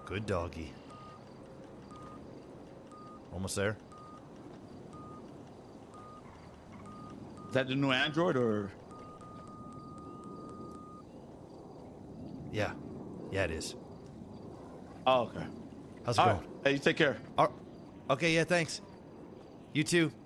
Good doggy. Almost there. Is that the new Android or? Yeah. Yeah, it is. Oh, okay. How's it All going? right. Hey, you take care. Okay, yeah, thanks. You too.